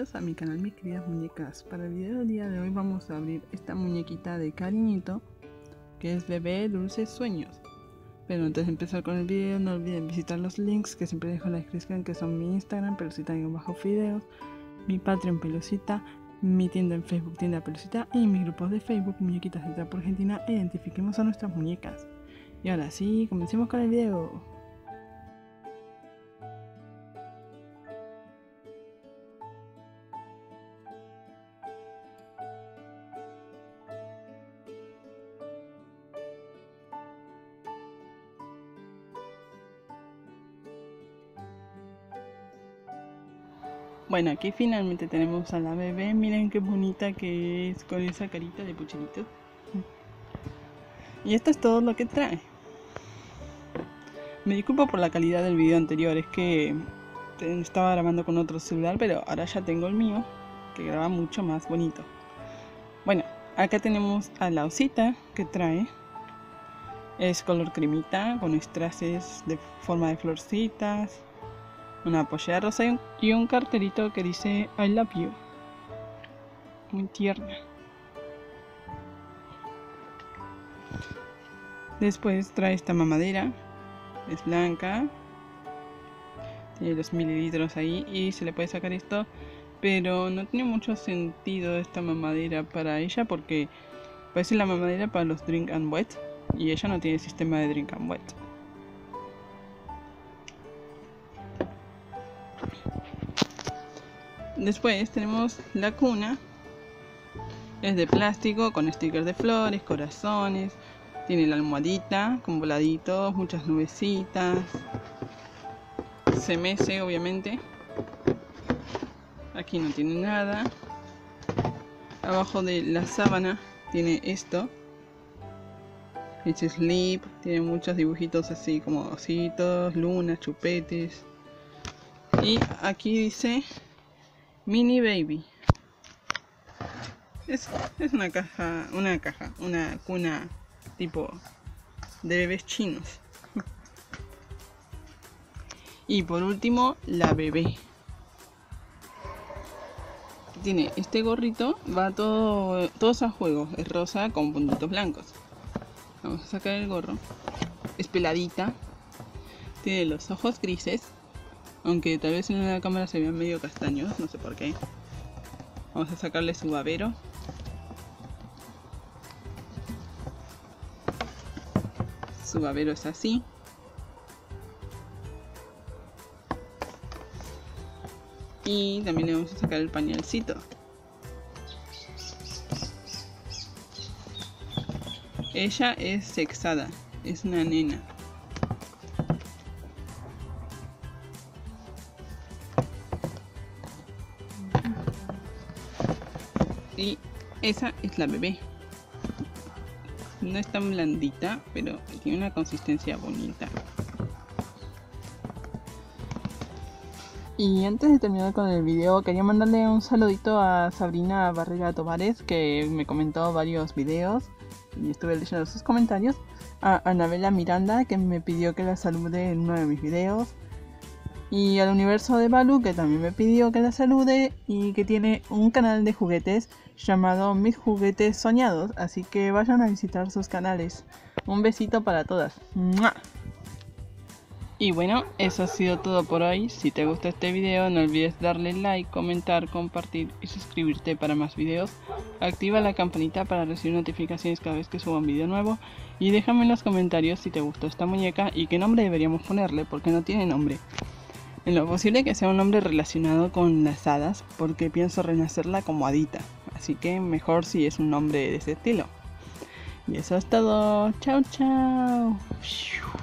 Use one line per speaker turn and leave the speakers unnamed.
Bienvenidos a mi canal, mis queridas muñecas. Para el video del día de hoy vamos a abrir esta muñequita de cariñito que es Bebé Dulces Sueños. Pero antes de empezar con el video no olviden visitar los links que siempre dejo en la descripción, que son mi Instagram, Pelucita_videos, mi Patreon, Pelucita, mi tienda en Facebook, Tienda Pelucita, y mis grupos de Facebook, Muñequitas de Trapo Argentina. Identifiquemos a nuestras muñecas. Y ahora sí, comencemos con el video. Bueno, aquí finalmente tenemos a la bebé. Miren qué bonita que es con esa carita de pucherito. Y esto es todo lo que trae. Me disculpo por la calidad del video anterior, es que estaba grabando con otro celular, pero ahora ya tengo el mío, que graba mucho más bonito. Bueno, acá tenemos a la osita que trae. Es color cremita, con strases de forma de florcitas, una pollera rosa y un carterito que dice I love you. Muy tierna. Después trae esta mamadera. Es blanca. Tiene los mililitros ahí y se le puede sacar esto. Pero no tiene mucho sentido esta mamadera para ella porque parece la mamadera para los Drink and Wet. Y ella no tiene sistema de Drink and Wet. Después tenemos la cuna. Es de plástico con stickers de flores, corazones. Tiene la almohadita con voladitos, muchas nubecitas. Se mece obviamente. Aquí no tiene nada. Abajo de la sábana tiene esto. It's Sleep. Tiene muchos dibujitos así como ositos, lunas, chupetes. Y aquí dice Mini Baby. Es una cuna tipo de bebés chinos. Y por último, la bebé. Tiene este gorrito, va todos a juego. Es rosa con puntitos blancos. Vamos a sacar el gorro. Es peladita. Tiene los ojos grises. Aunque tal vez en la cámara se vean medio castaños, no sé por qué. Vamos a sacarle su babero. Su babero es así. Y también le vamos a sacar el pañalcito. Ella es sexada, es una nena. Y esa es la bebé. No es tan blandita, pero tiene una consistencia bonita. Y antes de terminar con el video, quería mandarle un saludito a Sabrina Barrera Tovares, que me comentó varios videos y estuve leyendo sus comentarios. A Anabela Miranda, que me pidió que la salude en uno de mis videos. Y al Universo de Balu, que también me pidió que la salude y que tiene un canal de juguetes llamado Mis Juguetes Soñados, así que vayan a visitar sus canales. Un besito para todas. ¡Mua! Y bueno, eso ha sido todo por hoy. Si te gusta este video no olvides darle like, comentar, compartir y suscribirte para más videos. Activa la campanita para recibir notificaciones cada vez que suba un video nuevo. Y déjame en los comentarios si te gustó esta muñeca y qué nombre deberíamos ponerle, porque no tiene nombre. En lo posible que sea un nombre relacionado con las hadas, porque pienso renacerla como hadita. Así que mejor si es un nombre de ese estilo. Y eso es todo. Chao, chao.